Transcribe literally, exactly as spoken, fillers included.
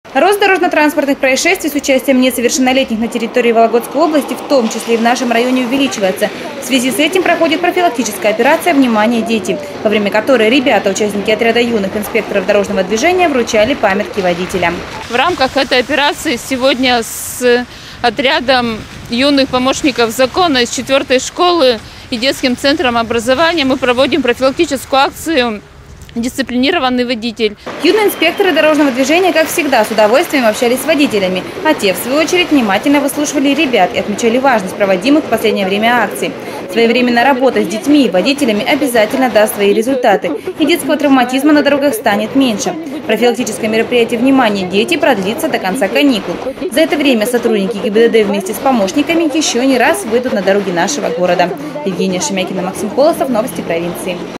Рост дорожно-транспортных происшествий с участием несовершеннолетних на территории Вологодской области, в том числе и в нашем районе, увеличивается. В связи с этим проходит профилактическая операция «Внимание, дети», во время которой ребята, участники отряда юных инспекторов дорожного движения, вручали памятки водителям. В рамках этой операции сегодня с отрядом юных помощников закона из четвертой школы и детским центром образования мы проводим профилактическую акцию «Дисциплинированный водитель». Юные инспекторы дорожного движения, как всегда, с удовольствием общались с водителями, а те, в свою очередь, внимательно выслушивали ребят и отмечали важность проводимых в последнее время акций. Своевременная работа с детьми и водителями обязательно даст свои результаты, и детского травматизма на дорогах станет меньше. Профилактическое мероприятие «Внимание, дети» продлится до конца каникул. За это время сотрудники ГИБДД вместе с помощниками еще не раз выйдут на дороги нашего города. Евгения Шемякина, Максим Колосов, новости провинции.